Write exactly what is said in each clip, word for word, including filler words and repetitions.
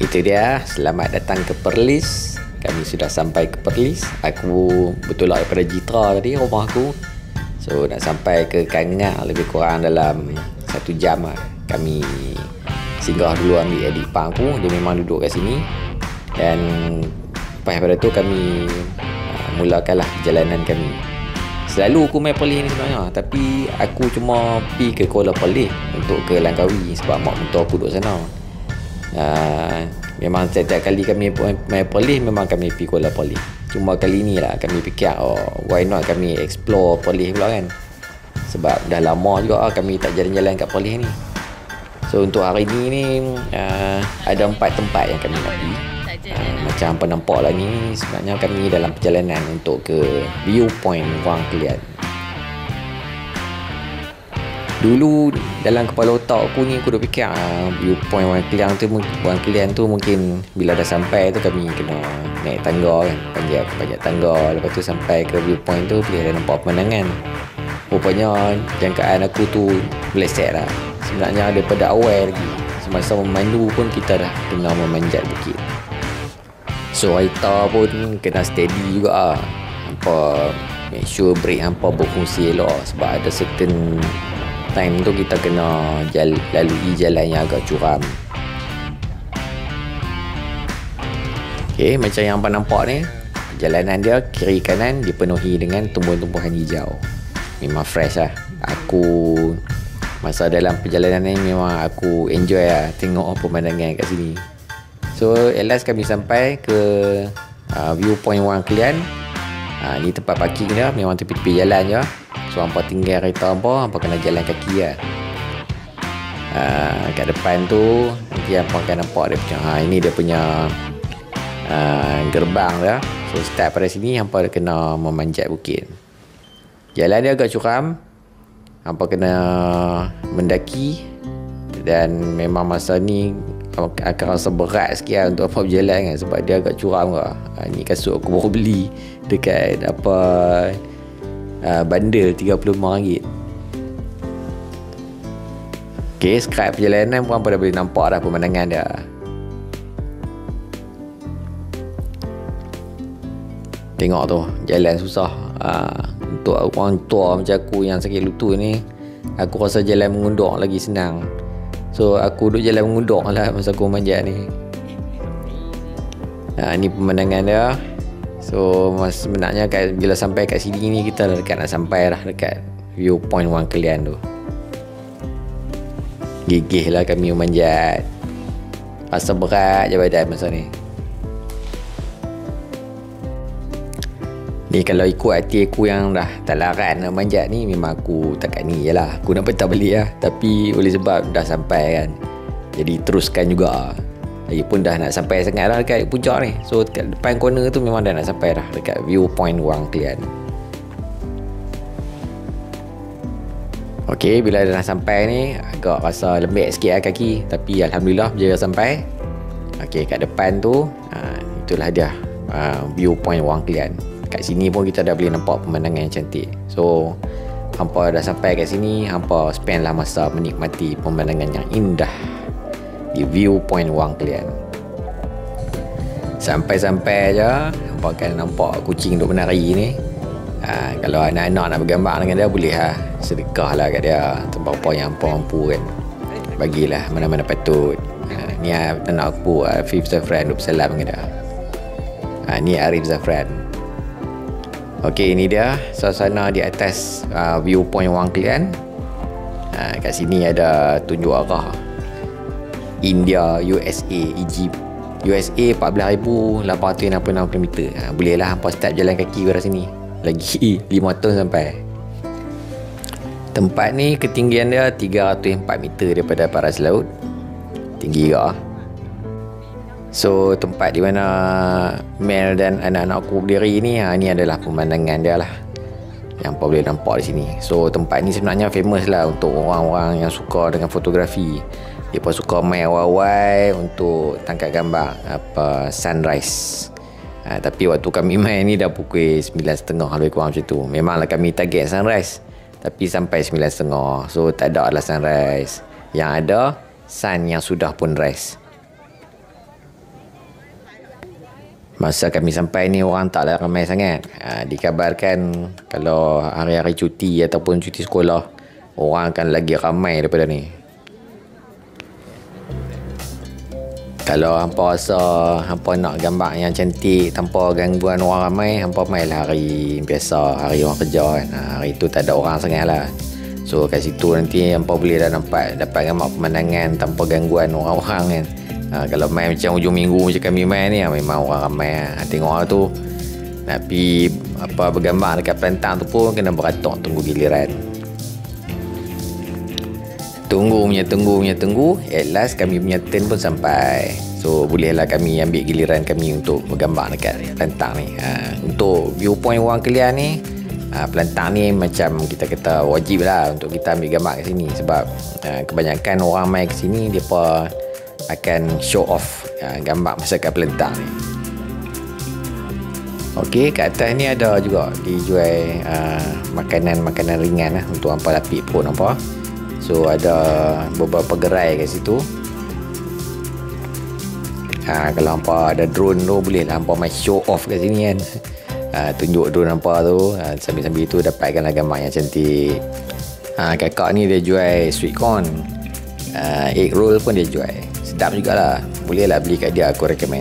Itu dia, selamat datang ke Perlis. Kami sudah sampai ke Perlis. Aku betul lah daripada Jitra tadi, rumah aku. So nak sampai ke Kangah lebih kurang dalam satu jam lah. Kami singgah dulu ambil adik ipar aku. Dia memang duduk kat sini. Dan lepas daripada tu kami uh, mulakanlah perjalanan kami. Selalu aku main Perlis ni sebenarnya, tapi aku cuma pergi ke Kuala Perlis untuk ke Langkawi sebab mak mentua aku duduk sana. Uh, memang setiap kali kami main Perlis memang kami pergi Kuala Perlis. Cuma kali ni lah kami fikir, oh why not kami explore Perlis pula kan. Sebab dah lama juga lah kami tak jalan-jalan kat Perlis ni. So untuk hari ni ni uh, ada empat tempat yang kami nak pergi. uh, Macam apa nampak lah ni, sebenarnya kami dalam perjalanan untuk ke viewpoint Wang Kelian. Dulu dalam kepala otak aku ni aku dah fikir ah, viewpoint Wang Kelian tu Wang Kelian tu mungkin bila dah sampai tu kami kena naik tangga kan, panjat panjat tangga, lepas tu sampai ke viewpoint tu boleh ada nampak pemandangan. Rupanya jangkaan aku tu meleset lah. Sebenarnya daripada awal lagi, semasa memandu pun kita dah kena memanjat bukit. So Aita pun kena steady juga lah. Hampa make sure brake hampa berfungsi elok, sebab ada certain time tu kita kena jal lalui jalan yang agak curam. Okay, macam yang hampa nampak ni, perjalanan dia kiri kanan dipenuhi dengan tumbuhan-tumbuhan hijau. Memang fresh lah. Aku masa dalam perjalanan ni memang aku enjoy lah tengok pemandangan kat sini. So at last kami sampai ke uh, viewpoint Wang Kelian. uh, Ni tempat parking dia, memang tepi-tepi jalan je. So hampa tinggal kereta hampa, hampa kena jalan kaki lah. uh, Kat depan tu nanti hampa akan nampak dia punya, ha, ini dia punya uh, gerbang dia. So start pada sini hampa kena memanjat bukit. Jalan dia agak curam, hampa kena mendaki. Dan memang masa ni akan rasa berat sikit lah untuk apa berjalan kan, sebab dia agak curam lah. Ha, ni kasut aku baru beli dekat apa uh, bandel tiga puluh lima ringgit. Ok, sekarang perjalanan pun hampa dah boleh nampak dah pemandangan dia. Tengok tu, jalan susah. uh, Untuk orang tua macam aku yang sakit lutut ni, aku rasa jalan mengundur lagi senang. So aku duduk jalan mengundur lah masa aku manjat ni. Nah, ni pemandangan dia. So mas, sebenarnya kat, bila sampai kat sini ni kita dah dekat nak sampai dah dekat viewpoint Wang Kelian tu. Gigih lah kami memanjat. Rasa berat je badan masa ni. Ni kalau ikut hati aku yang dah tak larat nak manjat ni, memang aku takat ni je lah. Aku nak patah balik lah. Tapi oleh sebab dah sampai kan, jadi teruskan juga. Lagipun dah nak sampai sangat lah dekat puncak ni. So dekat depan corner tu memang dah nak sampai dah dekat viewpoint Wang Kelian. Ok, bila dah nak sampai ni agak rasa lembek sikit lah kaki, tapi Alhamdulillah berjaya sampai. Ok, kat depan tu ha, itulah dia ha, viewpoint Wang Kelian. Kat sini pun kita dah boleh nampak pemandangan yang cantik. So hampa dah sampai kat sini, hampa spend lah masa menikmati pemandangan yang indah di viewpoint Wang Kelian. Sampai-sampai je hampa akan nampak kucing duk menari ni. ha, Kalau anak-anak nak bergambar dengan dia, boleh lah sedekah lah kat dia. Tempat-tempat yang hampa mampu kan, bagilah mana-mana patut. ha, Ni anak aku, Afif Zafran, duk bersalam dengan dia. ha, Ni Arif Zafran. Ok, ini dia suasana di atas uh, viewpoint Wang Kelian. uh, Kat sini ada tunjuk arah India, U S A, Egypt. U S A empat belas ribu lapan ratus enam puluh enam kilometer. uh, Boleh lah hampa start jalan kaki ke arah sini. Lagi lima tahun sampai. Tempat ni ketinggian dia tiga ratus empat meter daripada paras laut. Tinggi juga. So tempat di mana Mel dan anak-anak aku berdiri ni, ha, ni adalah pemandangan dia lah yang apa boleh nampak di sini. So tempat ni sebenarnya famous lah untuk orang-orang yang suka dengan fotografi. Dia pun suka main awal-awal untuk tangkap gambar apa sunrise. ha, Tapi waktu kami main ni dah pukul sembilan tiga puluh lebih kurang macam tu. Memanglah kami target sunrise, tapi sampai sembilan tiga puluh. So tak ada lah sunrise. Yang ada sun yang sudah pun rise. Masa kami sampai ni orang taklah ramai sangat. Ha, dikabarkan kalau hari-hari cuti ataupun cuti sekolah, orang akan lagi ramai daripada ni. Kalau hampa rasa hampa nak gambar yang cantik tanpa gangguan orang ramai, hampa mainlah hari biasa, hari orang kerja kan. Ha, hari tu tak ada orang sangat lah. So kat situ nanti hampa boleh dah nampak dapat gambar pemandangan tanpa gangguan orang-orang kan. Ha, kalau main macam hujung minggu macam kami main ni, ha, memang orang ramai ha. Tengok orang tu nak pergi apa bergambar dekat pelantang tu pun kena beratok tunggu giliran. Tunggu punya tunggu punya tunggu, at last kami punya turn pun sampai. So bolehlah kami ambil giliran kami untuk bergambar dekat pelantang ni. Ha, untuk viewpoint orang Kelian ni, ha, pelantang ni macam kita kata wajib lah untuk kita ambil gambar kat sini. Sebab ha, kebanyakan orang main ke sini, mereka akan show off uh, gambar masa kat pelentang ni. Okey, kat atas ni ada juga dijual uh, makanan-makanan ringan lah untuk hampa lapik perut hampa. So ada beberapa gerai kat situ. Uh, kalau hampa ada drone tu, boleh lah hampa main show off kat sini kan. Uh, tunjuk drone hampa tu, uh, sambil-sambil tu dapatkanlah gambar yang cantik. Uh, kakak ni dia jual sweet corn, uh, egg roll pun dia jual. Sedap jugalah. Bolehlah beli kat dia, aku recommend.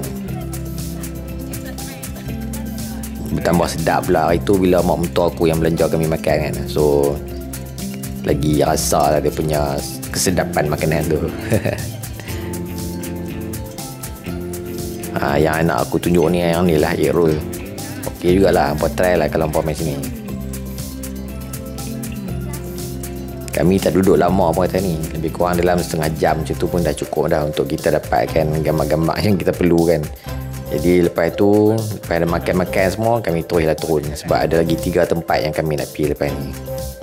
Bertambah sedap pula hari tu bila mak mentua aku yang belanja kami makan kan. So lagi rasa lah dia punya kesedapan makanan tu. ha, Yang anak aku tunjuk ni, yang ni lah egg roll. Okey jugalah, hampa try lah kalau hampa main sini. Kami tak duduk lama pun kata ni. Lebih kurang dalam setengah jam macam tu pun dah cukup dah untuk kita dapatkan gambar-gambar yang kita perlukan. Jadi lepas tu, lepas ada makan-makan semua, kami teruslah turun. Sebab ada lagi tiga tempat yang kami nak pergi lepas ni.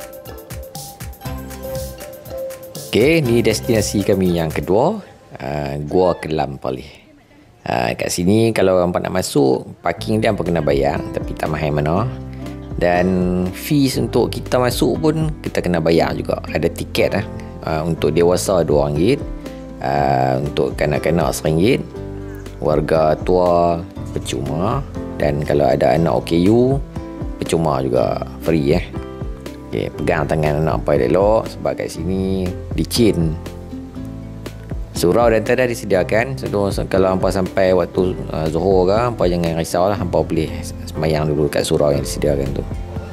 Okey, ni destinasi kami yang kedua, uh, Gua Kelam Palih. Uh, kat sini kalau hampa nak masuk, parking dia hampa kena bayar, tapi tak mahal mana. Dan fees untuk kita masuk pun kita kena bayar juga. Ada tiket lah. Uh, untuk dewasa dua ringgit, uh, untuk kanak-kanak seringgit, warga tua percuma, dan kalau ada anak O K U percuma juga, free eh. Okay, pegang tangan anak apa elok sebab kat sini licin. Surau dan tanda disediakan. So, kalau hampa sampai waktu uh, Zuhur ke, hampa jangan risaulah, hampa boleh semayang dulu kat surau yang disediakan tu.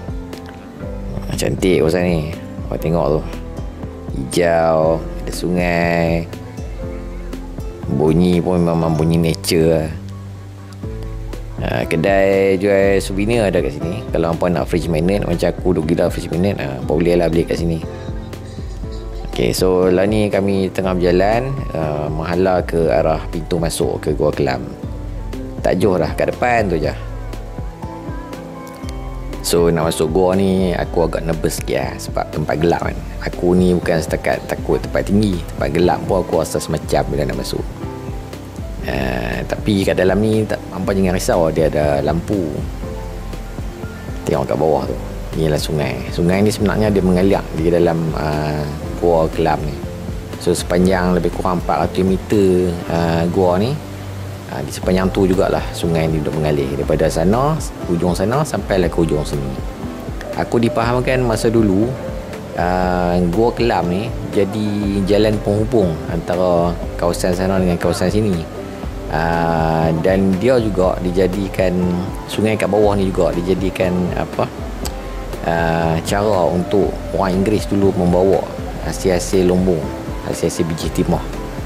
Cantik kawasan ni. Hampa tengok tu. Hijau, ada sungai. Bunyi pun memang bunyi nature lah. Uh, kedai jual souvenir ada kat sini. Kalau hampa nak fridge magnet, macam aku duk gila fridge magnet, uh, hampa boleh lah beli kat sini. Okay, so lah ni kami tengah berjalan uh, menghala ke arah pintu masuk ke Gua Kelam. Tak jauh dah, kat depan tu je. So nak masuk gua ni aku agak nervous sikit lah, sebab tempat gelap kan. Aku ni bukan setakat takut tempat tinggi, tempat gelap pun aku rasa semacam bila nak masuk. uh, Tapi kat dalam ni tak, hampa jangan risau, dia ada lampu. Tengok kat bawah tu, ni lah sungai. Sungai ni sebenarnya dia mengalir di dalam uh, Gua Kelam ni. So sepanjang lebih kurang empat ratus meter uh, gua ni, uh, di sepanjang tu jugalah sungai ni duduk mengalir daripada sana, hujung sana sampailah ke hujung sini. Aku dipahamkan masa dulu uh, Gua Kelam ni jadi jalan penghubung antara kawasan sana dengan kawasan sini. Uh, dan dia juga dijadikan, sungai kat bawah ni juga dijadikan apa, uh, cara untuk orang Inggeris dulu membawa hasil-hasil lumbung, hasil-hasil biji timah.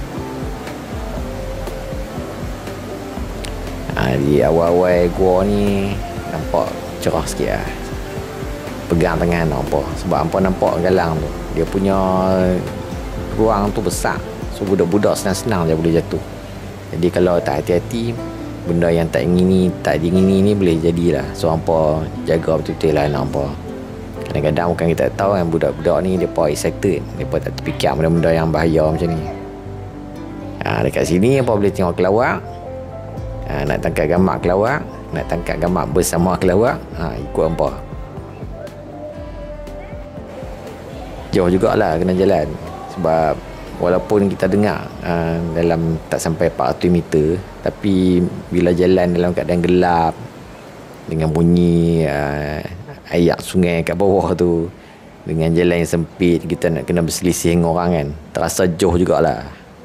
Ha, di awal-awal gua ni nampak cerah sikit lah. Pegang tangan nampak, sebab hampa nampak galang tu, dia punya ruang tu besar. So budak-budak senang-senang je boleh jatuh. Jadi kalau tak hati-hati, benda yang tak ingini, tak diingini ni boleh jadilah. So hampa jaga betul-betul lah anak hampa. Kadang-kadang bukan kita tahu kan, budak-budak ni dia pun excited, dia pun tak terfikir benda-benda yang bahaya macam ni. Ha, dekat sini apa boleh tengok kelawar. Ha, nak tangkap gambar kelawar, nak tangkap gambar bersama kelawar, ha, ikut hampa. Jauh jugalah kena jalan, sebab walaupun kita dengar uh, dalam tak sampai empat ratus meter, tapi bila jalan dalam keadaan gelap dengan bunyi uh, air sungai kat bawah tu, dengan jalan yang sempit, kita nak kena berselisih dengan orang kan, terasa jauh jugalah.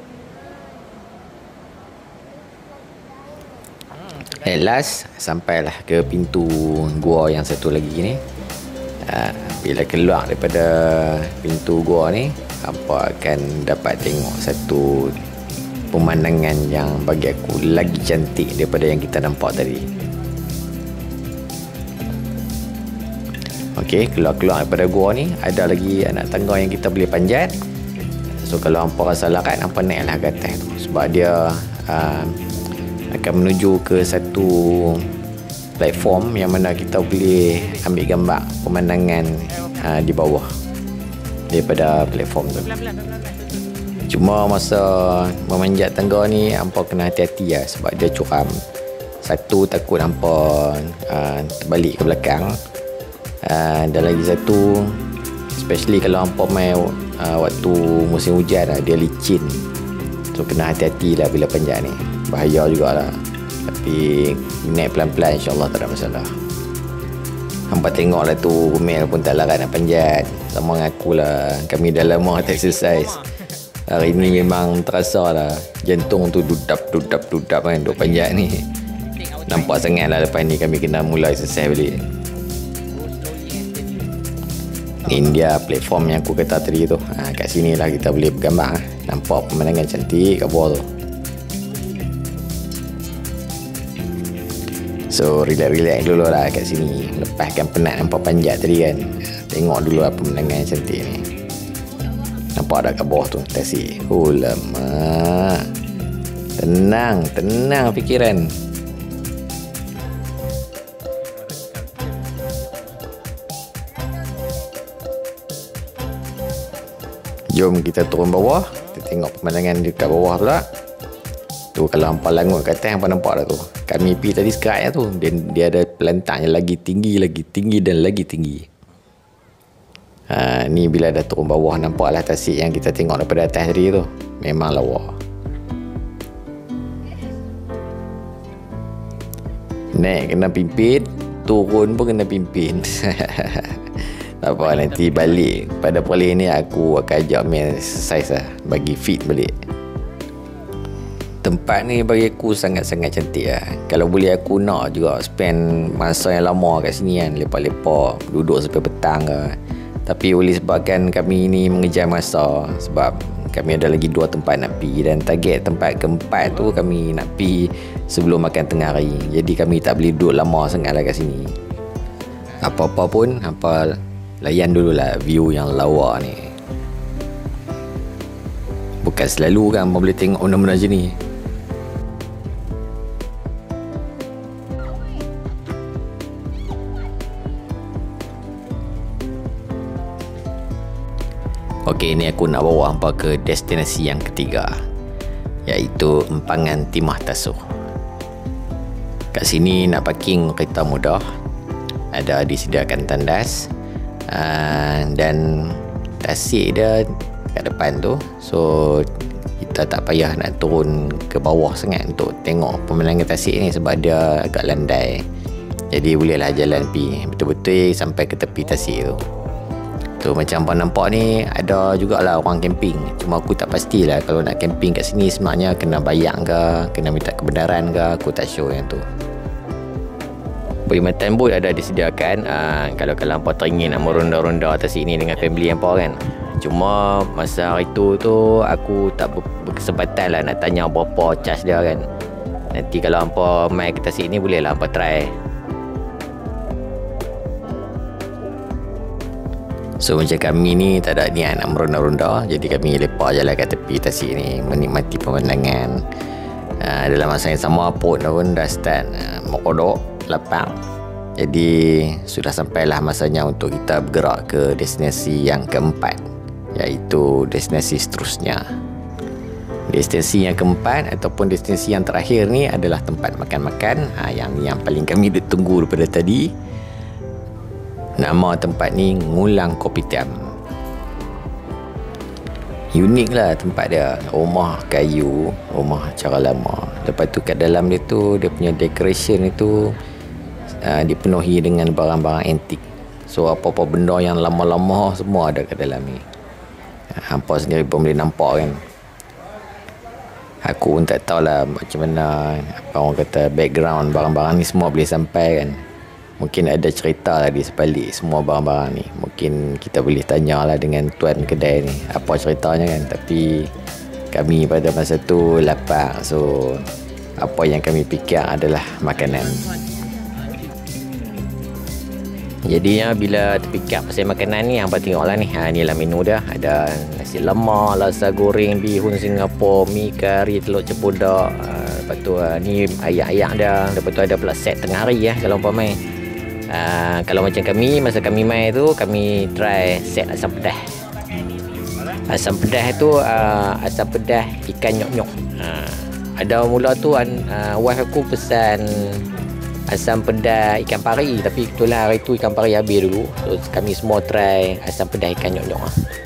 At last sampailah ke pintu gua yang satu lagi ni. uh, Bila keluar daripada pintu gua ni, hampa akan dapat tengok satu pemandangan yang bagi aku lagi cantik daripada yang kita nampak tadi. Okey, keluar-keluar daripada gua ni ada lagi anak tangga yang kita boleh panjat. So kalau hampa rasa larat, hampa naiklah ke atas tu, sebab dia uh, akan menuju ke satu platform yang mana kita boleh ambil gambar pemandangan uh, di bawah daripada platform tu. Cuma masa memanjat tangga ni, hampa kena hati-hati lah, sebab dia curam. Satu, takut hampa uh, terbalik ke belakang, uh, dan lagi satu, especially kalau hampa main uh, waktu musim hujan lah, dia licin. So kena hati-hati lah bila panjat ni, bahaya jugalah. Tapi naik pelan-pelan, insyaAllah tak ada masalah. Hampa tengok lah tu, Gumel pun tak larat nak panjat, sama dengan aku lah. Kami dah lama tak exercise. Hari ni memang terasa lah jantung tu dudap-dudap-dudap kan, duk panjat ni. Nampak sangat lah lepas ni kami kena mula exercise balik. Ni dia platform yang aku kata tadi tu. ha, Kat sini lah kita boleh bergambar. Nampak pemandangan cantik kat bawah tu. So relax-relax dulu lah kat sini, lepaskan penat nampak panjat tadi kan. Tengok dulu lah pemandangan yang cantik ni. Nampak ada kat bawah tu tasik. Oh lama. Tenang, tenang fikiran. Jom kita turun bawah, kita tengok pemandangan dekat bawah pula. Tu kalau hampa langut kat atas, hampa nampak dah tu. Kami pergi tadi sekarang tu, dia, dia ada pelantang yang lagi tinggi, lagi tinggi dan lagi tinggi. Ha, ni bila dah turun bawah, nampaklah tasik yang kita tengok daripada atas tadi tu. Memang lawa. Naik kena pimpin, turun pun kena pimpin. Tak apa, nanti balik pada polis ni aku akan ajak main exercise lah, bagi fit balik. Tempat ni bagi aku sangat-sangat cantik lah. Kalau boleh aku nak juga spend masa yang lama kat sini kan, lepak-lepak, duduk sampai petang ke. Tapi oleh sebabkan kami ni mengejar masa, sebab kami ada lagi dua tempat nak pergi, dan target tempat keempat tu kami nak pergi sebelum makan tengah hari. Jadi kami tak boleh duduk lama sangat lah kat sini. Apa-apa pun, hampa layan dululah view yang lawa ni. Bukan selalu kan hampa boleh tengok benda-benda macam ni. Okey, ni aku nak bawa hampa ke destinasi yang ketiga, iaitu Empangan Timah Tasuh. Kat sini nak parking kereta mudah, ada disediakan tandas, uh, dan tasik dia kat depan tu. So kita tak payah nak turun ke bawah sangat untuk tengok pemandangan tasik ni, sebab dia agak landai. Jadi bolehlah jalan pergi betul-betul sampai ke tepi tasik tu. Tu macam apa nampak ni, ada jugalah orang camping. Cuma aku tak pastilah kalau nak camping kat sini sebenarnya kena bayar ke, kena minta kebenaran ke, aku tak sure yang tu. Perkhidmatan bot ada disediakan uh, kalau kalau hampa teringin nak meronda-ronda atas sini dengan family hampa kan. Cuma masa hari tu tu aku tak berkesempatan lah nak tanya berapa charge dia kan. Nanti kalau hampa mai ke atas sini bolehlah hampa try. So macam kami ni tak ada niat nak meronda-ronda, jadi kami lepak je lah kat tepi tasik ni, menikmati pemandangan. uh, Dalam masa yang sama pun pun dah start uh, merodok, lapang. Jadi sudah sampailah masanya untuk kita bergerak ke destinasi yang keempat, iaitu destinasi seterusnya. Destinasi yang keempat ataupun destinasi yang terakhir ni adalah tempat makan-makan, uh, Yang yang paling kami ditunggu daripada tadi. Nama tempat ni Ngulang Kopitiam. Unik lah tempat dia. Rumah kayu, rumah cara lama. Lepas tu kat dalam dia tu, dia punya decoration itu uh, dipenuhi dengan barang-barang antik. So apa-apa benda yang lama-lama semua ada kat dalam ni. Hampa sendiri pun boleh nampak kan. Aku pun tak tahulah macam mana, apa orang kata, background barang-barang ni semua boleh sampai kan. Mungkin ada cerita lah di sebalik semua barang-barang ni. Mungkin kita boleh tanyalah dengan tuan kedai ni apa ceritanya kan. Tapi kami pada masa tu lapar. So apa yang kami fikir adalah makanan. Jadinya bila terfikir pasal makanan ni, hampa tengoklah ni. Ha, ni lah menu dia. Ada nasi lemak, lasa goreng, bihun Singapura, mi kari, telur cempedak. Ha, lepas tu ha, ni ayak-ayak dia. Lepas tu ada pula set tengah hari ya, kalau hampa main. Uh, kalau macam kami, masa kami main tu, kami try set asam pedas. Asam pedas tu uh, asam pedas ikan nyok-nyok. uh, Ada mula tu uh, wife aku pesan asam pedas ikan pari, tapi itulah hari tu ikan pari habis dulu. So kami semua try asam pedas ikan nyok-nyok.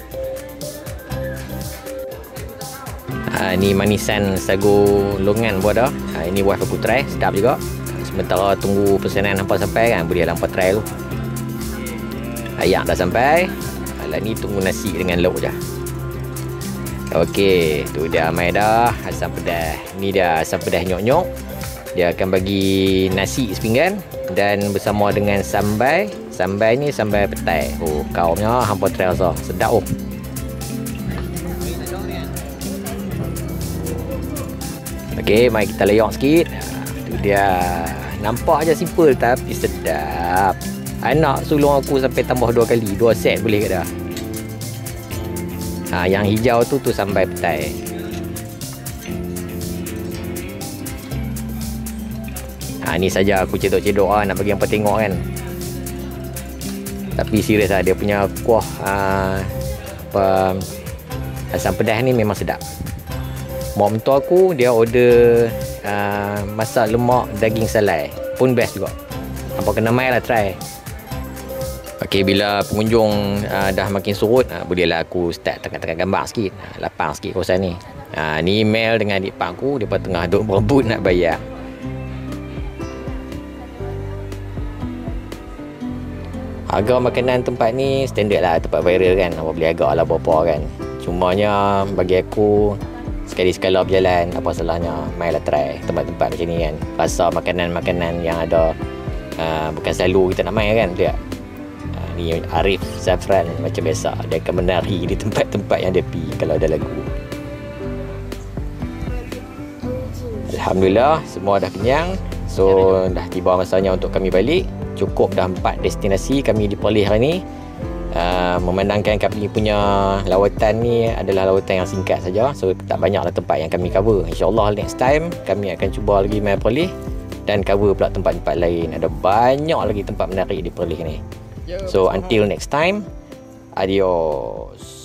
uh, Ni manisan sagu longan buat dah. uh, Ini wife aku try, sedap juga. Sementara tunggu pesanan hampa sampai kan, boleh hampa try tu. Ayak dah sampai. Alah ni tunggu nasi dengan lauk je. Okey, tu dia mai dah asam pedas. Ni dia asam pedas nyok-nyok. Dia akan bagi nasi sepinggan dan bersama dengan sambal. Sambal ni sambal petai. Oh, kaumnya hampa try rasa. Sedap oh. Okey, mari kita layok sikit. Tu dia. Nampak je simple tapi sedap. Anak sulung aku sampai tambah dua kali, dua set boleh ke dah. Ha, yang hijau tu tu sambal petai. Ha, ni saja aku cedok-cedok lah nak bagi hampa tengok kan. Tapi serius lah, dia punya kuah uh, apa, asam pedas ni memang sedap. Mak mentua aku dia order uh, masak lemak daging salai, pun best juga. Hampa kena mai lah try. Okey, bila pengunjung uh, dah makin surut, uh, bolehlah aku start tekan-tekan gambar sikit. uh, Lapang sikit kawasan ni. uh, Ni Mel dengan adik pak aku, dia pun tengah duk berebut nak bayar. Harga makanan tempat ni standard lah, tempat viral kan. Apa boleh agak lah berapa kan. Cumanya bagi aku, sekali-sekala berjalan, apa salahnya mailah try tempat-tempat macam ni kan. Rasa makanan-makanan yang ada uh, bukan selalu kita nak main kan. Lihat uh, ni Arif Zafran macam biasa, dia akan menari di tempat-tempat yang dia pergi kalau ada lagu. Alhamdulillah semua dah kenyang. So dah tiba masanya untuk kami balik. Cukup dah empat destinasi kami di Perlis hari ni. Uh, memandangkan kami punya lawatan ni adalah lawatan yang singkat saja, so tak banyaklah tempat yang kami cover. InsyaAllah next time kami akan cuba lagi main Perlis dan cover pula tempat-tempat lain. Ada banyak lagi tempat menarik di Perlis ni. So until next time, adios.